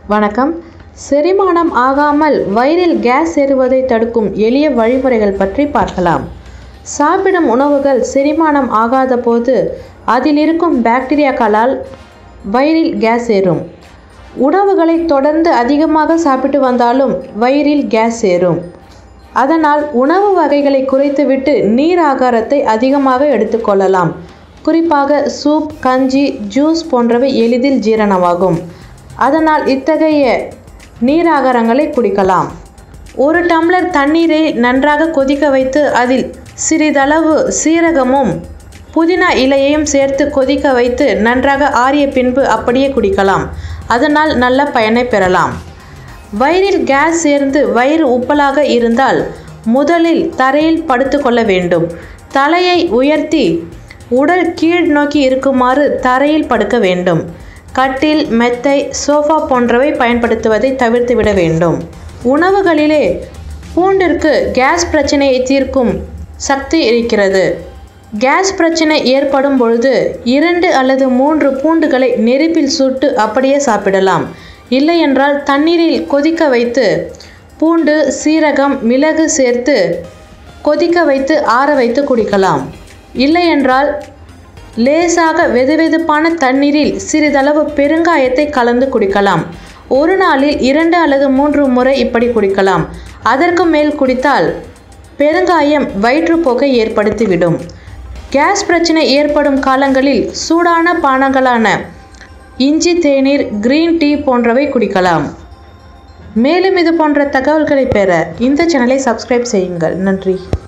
வணக்கம். செரிமானம் ஆகாமல் வயிறில் கேஸ் ஏறுவதை தடுக்கும் எளிய வழிமுறைகள் பற்றி பார்க்கலாம். சாப்பிடும் உணவுகள் செரிமானம் ஆகாத போது அதில் இருக்கும் பாக்டீரியாக்களால் வயிறில் கேஸ் ஏறும். உணவுகளை தொடர்ந்து அதிகமாக சாப்பிட்டு வந்தாலும் வயிறில் கேஸ் ஏறும். அதனால் உணவு வகைகளை குறைத்துவிட்டு நீர் ஆகாரத்தை அதிகமாக எடுத்துக்கொள்ளலாம். குறிப்பாக சூப், கஞ்சி, ஜூஸ் போன்றவை எளிதில் ஜீரணமாகும். அதனால் இத்தகைய நீராகாரங்களை குடிக்கலாம். ஒரு டம்ளர் தண்ணீரை நன்றாக கொதிக்க வைத்து அதில் சிறிதளவு சீரகமும் புதினா இலையையும் சேர்த்து கொதிக்க வைத்து நன்றாக ஆறிய பின்பு அப்படியே குடிக்கலாம். அதனால் நல்ல பயனை பெறலாம். வயிறில் கேஸ் சேர்ந்து வயிறு உப்பலாக இருந்தால் முதலில் தரையில் படுத்துக்கொள்ள வேண்டும். தலையை உயர்த்தி உடல் கீழ் நோக்கி இருக்குமாறு தரையில் படுக்க வேண்டும். கட்டில், மெத்தை, சோஃபா போன்றவை பயன்படுத்துவதை தவிர்த்துவிட வேண்டும். உணவுகளிலே பூண்டிற்கு கேஸ் பிரச்சனையை தீர்க்கும் சக்தி இருக்கிறது. கேஸ் பிரச்சனை ஏற்படும் பொழுது 2 அல்லது 3 பூண்டுகளை நெருப்பில் சுட்டு அப்படியே சாப்பிடலாம். இல்லையென்றால் தண்ணீரில் கொதிக்க வைத்து பூண்டு, சீரகம், மிளகு சேர்த்து கொதிக்க வைத்து ஆற வைத்து குடிக்கலாம். இல்லையென்றால் லேசாக வெதுவெதுப்பான தண்ணீரில் சிறிதளவு பெருங்காயத்தை கலந்து குடிக்கலாம். ஒரு நாளில் 2 அல்லது 3 முறை இப்படி குடிக்கலாம். அதற்கு மேல் குடித்தால் பெருங்காயம் வயிற்றுப்போக்கை ஏற்படுத்திவிடும். கேஸ் பிரச்சனை ஏற்படும் காலங்களில் சூடான பானங்களான இஞ்சி தேநீர், கிரீன் டீ போன்றவை குடிக்கலாம். மேலும் இது போன்ற தகவல்களை பெற இந்த சேனலை சப்ஸ்கிரைப் செய்யுங்கள். நன்றி.